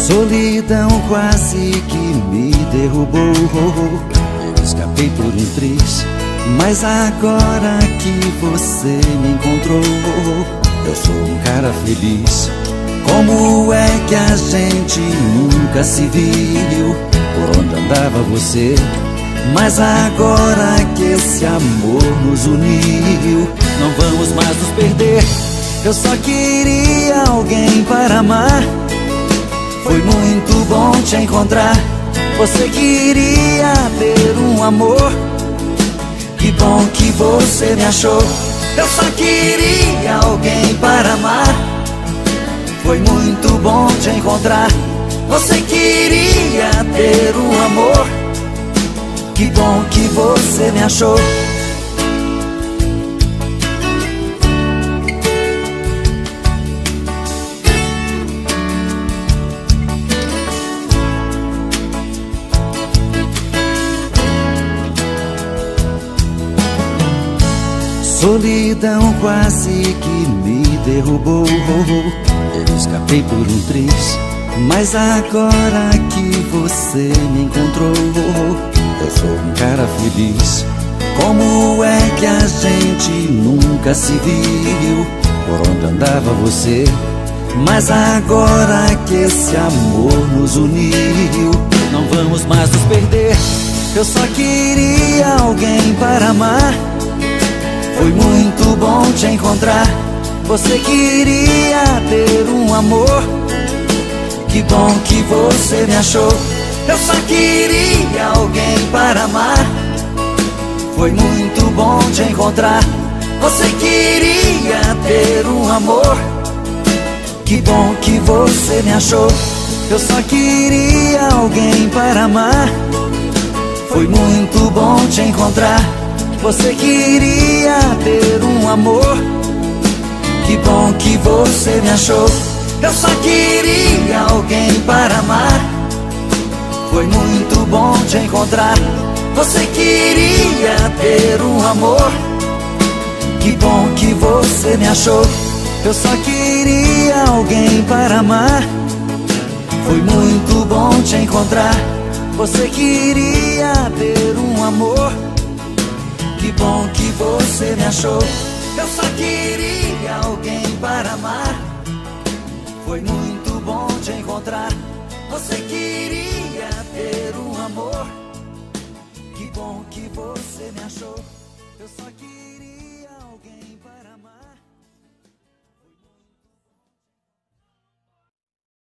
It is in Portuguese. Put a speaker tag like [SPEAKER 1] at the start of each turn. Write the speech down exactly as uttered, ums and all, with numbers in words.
[SPEAKER 1] Solidão quase que me derrubou. Eu escapei por um triz, mas agora que você me encontrou, eu sou um cara feliz. Como é que a gente nunca se viu? Por onde andava você? Mas agora que esse amor nos uniu, não vamos mais nos perder. Eu só queria alguém para amar. Foi muito bom te encontrar. Você queria ter um amor. Que bom que você me achou. Eu só queria alguém para amar. Foi muito bom te encontrar. Você queria ter um amor. Que bom que você me achou. Solidão quase que me derrubou. Eu escapei por um triz, mas agora que você me encontrou, eu sou um cara feliz. Como é que a gente nunca se viu? Por onde andava você? Mas agora que esse amor nos uniu, não vamos mais nos perder. Eu só queria alguém para amar. Foi muito bom te encontrar. Você queria ter um amor. Que bom que você me achou. Eu só queria alguém para amar. Foi muito bom te encontrar. Você queria ter um amor. Que bom que você me achou. Eu só queria alguém para amar. Foi muito bom te encontrar. Você queria ter um amor. Que bom que você me achou. Eu só queria alguém para amar. Foi muito bom te encontrar. Você queria ter um amor. Que bom que você me achou. Eu só queria alguém para amar. Foi muito bom te encontrar. Você queria ter um amor. Que bom que você me achou. Eu só queria alguém para amar. Foi muito bom te encontrar. Você queria ter um amor. Que bom que você me achou. Eu só queria